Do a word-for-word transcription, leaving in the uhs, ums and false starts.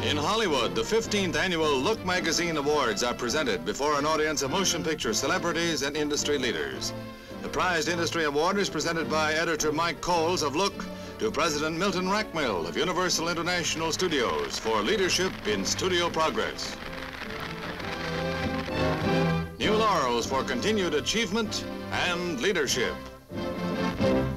In Hollywood, the fifteenth Annual Look Magazine Awards are presented before an audience of motion picture celebrities and industry leaders. The prized industry award is presented by editor Mike Coles of Look to President Milton Rackmil of Universal International Studios for leadership in studio progress. New laurels for continued achievement and leadership.